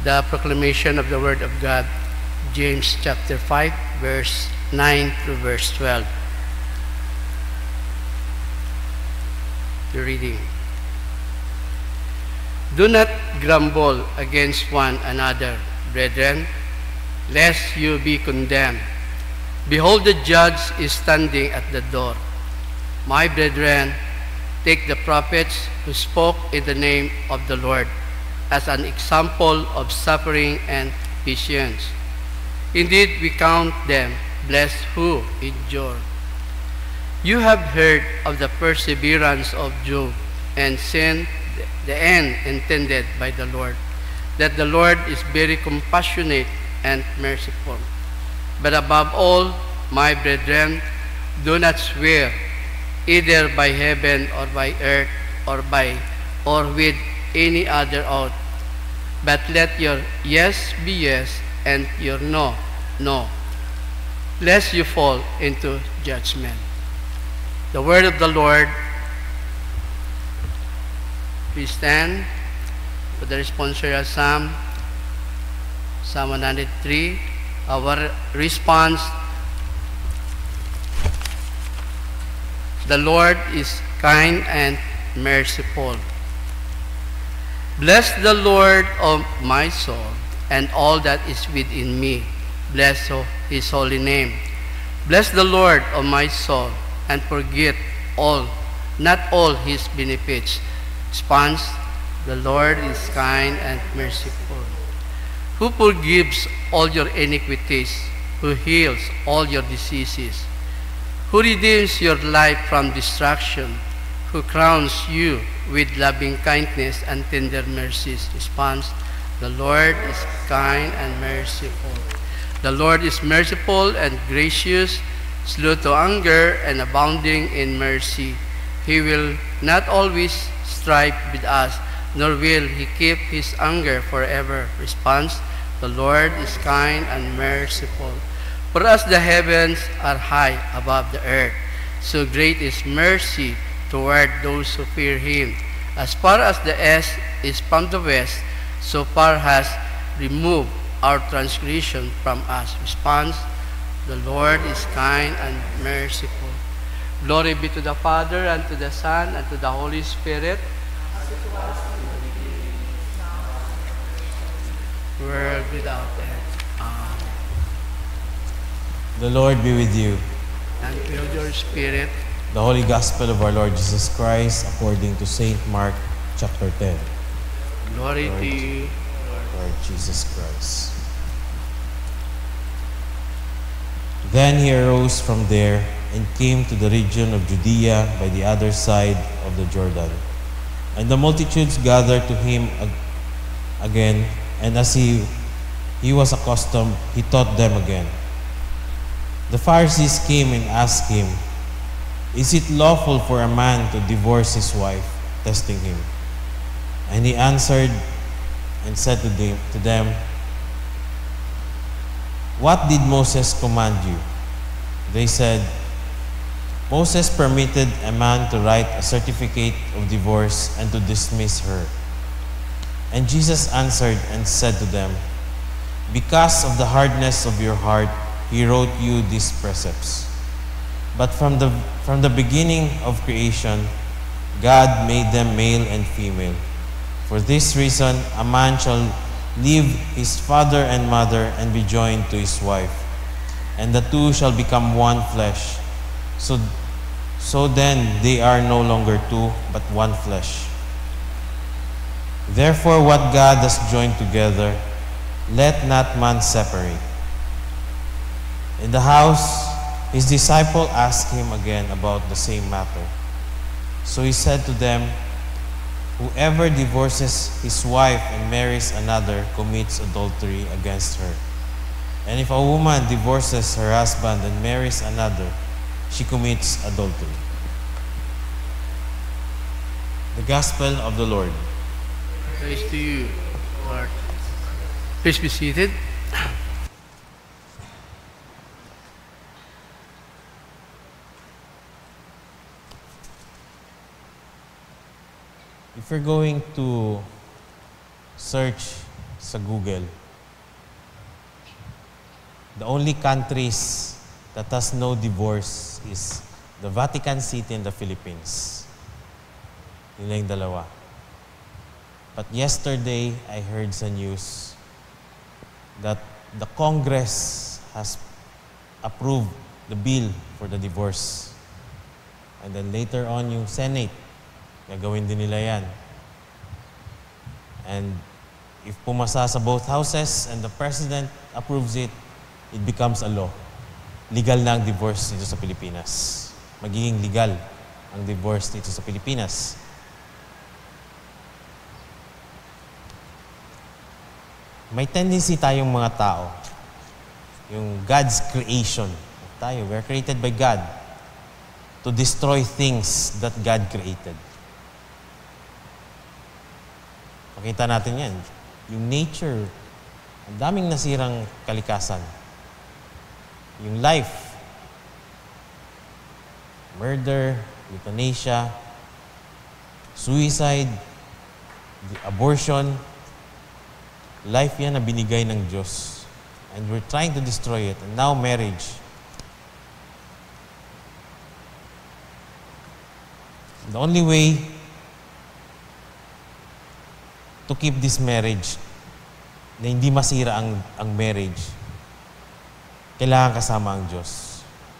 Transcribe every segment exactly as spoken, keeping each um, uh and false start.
The proclamation of the Word of God, James chapter five, verse nine through verse twelve. The reading. Do not grumble against one another, brethren, lest you be condemned. Behold, the judge is standing at the door. My brethren, take the prophets who spoke in the name of the Lord as an example of suffering and patience. Indeed, we count them blessed who endure. You have heard of the perseverance of Job and seen the end intended by the Lord, that the Lord is very compassionate and merciful. But above all, my brethren, do not swear either by heaven or by earth or by or with any other oath, but let your yes be yes and your no, no, lest you fall into judgment. The word of the Lord. Please stand for the responsorial psalm, Psalm one hundred three. Our response: the Lord is kind and merciful. Bless the Lord, O my soul, and all that is within me. Bless his holy name. Bless the Lord, O my soul, and forget all, not all his benefits. Response: the Lord is kind and merciful, who forgives all your iniquities, who heals all your diseases, who redeems your life from destruction, who crowns you with loving kindness and tender mercies. Response: the Lord is kind and merciful. The Lord is merciful and gracious, slow to anger and abounding in mercy. He will not always strive with us, nor will he keep his anger forever. Response: the Lord is kind and merciful. For as the heavens are high above the earth, so great is mercy toward those who fear him. As far as the east is from the west, so far has removed our transgression from us. Response: the Lord is kind and merciful. Glory be to the Father, and to the Son, and to the Holy Spirit. World without end. Amen. The Lord be with you. And with your spirit. The Holy Gospel of our Lord Jesus Christ according to Saint Mark chapter ten. Glory Lord, to you, Lord. Lord Jesus Christ. Then he arose from there and came to the region of Judea by the other side of the Jordan. And the multitudes gathered to him ag- again, and as he, he was accustomed, he taught them again. The Pharisees came and asked him, "Is it lawful for a man to divorce his wife?" testing him. And he answered and said to them, to them, "What did Moses command you?" They said, "Moses permitted a man to write a certificate of divorce and to dismiss her." And Jesus answered and said to them, "Because of the hardness of your heart, he wrote you these precepts. But from the, from the beginning of creation, God made them male and female. For this reason, a man shall leave his father and mother and be joined to his wife, and the two shall become one flesh. So, so then they are no longer two, but one flesh. Therefore, what God has joined together, let not man separate." In the house, his disciple asked him again about the same matter. So he said to them, "Whoever divorces his wife and marries another commits adultery against her. And if a woman divorces her husband and marries another, she commits adultery." The Gospel of the Lord. Praise to you, Lord. Please be seated. If you're going to search sa Google, the only countries that has no divorce is the Vatican City and the Philippines. Yun lang yung dalawa. But yesterday, I heard sa news that the Congress has approved the bill for the divorce. And then later on, yung Senate, gagawin din nila yan. And if pumasa sa both houses and the President approves it, it becomes a law. Legal na ang divorce dito sa Pilipinas. Magiging legal ang divorce dito sa Pilipinas. May tendency tayong mga tao, yung God's creation, tayo, we're created by God, to destroy things that God created. Makita natin yan. Yung nature, ang daming nasirang kalikasan. Yung life, murder, euthanasia, suicide, abortion, life yan na binigay ng Diyos. And we're trying to destroy it. And now marriage. The only way to keep this marriage na hindi masira ang, ang marriage, kailangan kasama ang Diyos.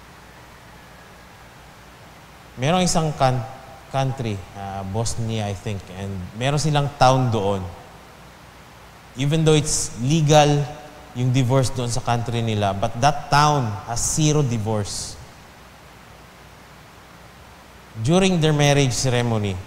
Merong isang kan- country, uh, Bosnia I think, and meron silang town doon. Even though it's legal yung divorce doon sa country nila, but that town has zero divorce. During their marriage ceremony,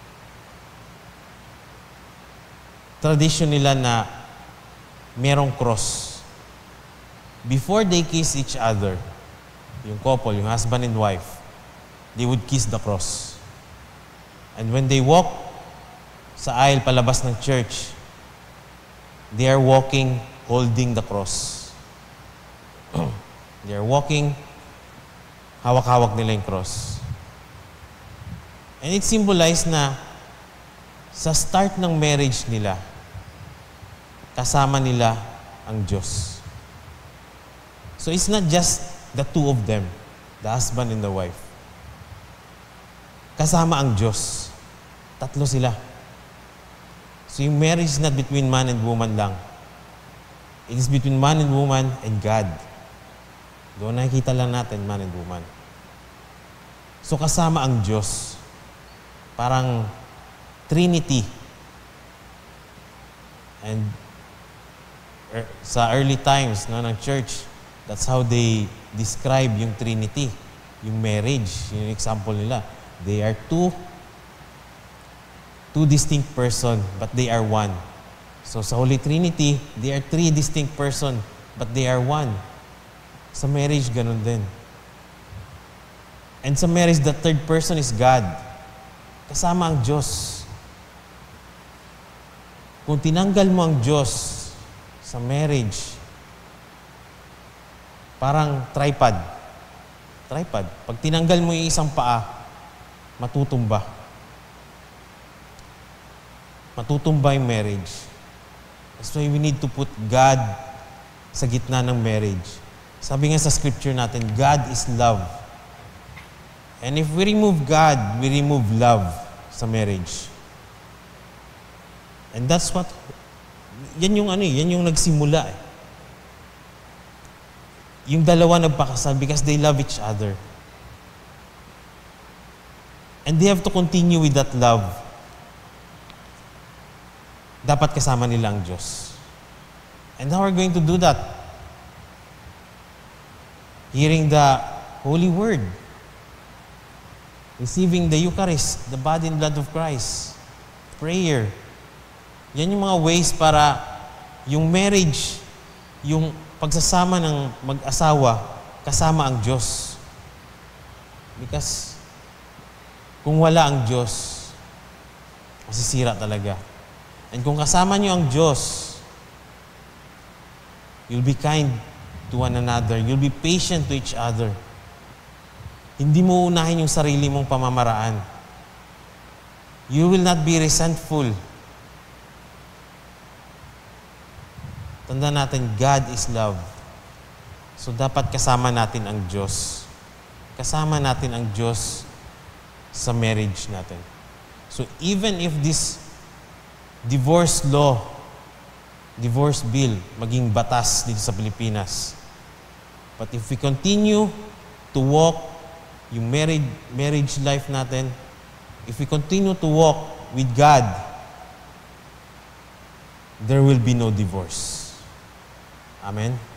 tradition nila na merong cross. Before they kiss each other, yung couple, yung husband and wife, they would kiss the cross. And when they walk sa aisle palabas ng church, they are walking holding the cross. They are walking, hawak-hawak nila yung cross. And it symbolized na sa start ng marriage nila, kasama nila ang Diyos. So it's not just the two of them, the husband and the wife. Kasama ang Diyos. Tatlo sila. So yung marriage is not between man and woman lang. It is between man and woman and God. Doon nakikita lang natin, man and woman. So kasama ang Diyos. Parang Trinity. And er, sa early times no, ng church, that's how they describe yung Trinity. Yung marriage, yung example nila. They are two two distinct person, but they are one. So sa Holy Trinity, they are three distinct person, but they are one. Sa marriage, ganun din. And sa marriage, the third person is God. Kasama ang Diyos. Kung tinanggal mo ang Diyos sa marriage, parang tripod. Tripod. Pag tinanggal mo yung isang paa, matutumba. Matutumba yung marriage. That's why we need to put God sa gitna ng marriage. Sabi nga sa scripture natin, God is love. And if we remove God, we remove love sa marriage. And that's what, yan yung ano eh, yan yung nagsimula eh. Yung dalawa nagpakasal because they love each other. And they have to continue with that love. Dapat kasama nila ang Diyos. And how are we going to do that? Hearing the Holy Word. Receiving the Eucharist, the body and blood of Christ. Prayer. Yan yung mga ways para yung marriage, yung pagsasama ng mag-asawa, kasama ang Diyos. Because kung wala ang Diyos, masisira talaga. And kung kasama niyo ang Diyos, you'll be kind to one another. You'll be patient to each other. Hindi mo unahin yung sarili mong pamamaraan. You will not be resentful. Tandaan natin, God is love. So dapat kasama natin ang Diyos. Kasama natin ang Diyos sa marriage natin. So even if this divorce law, divorce bill, maging batas dito sa Pilipinas, but if we continue to walk yung marriage, marriage life natin, if we continue to walk with God, there will be no divorce. Amen?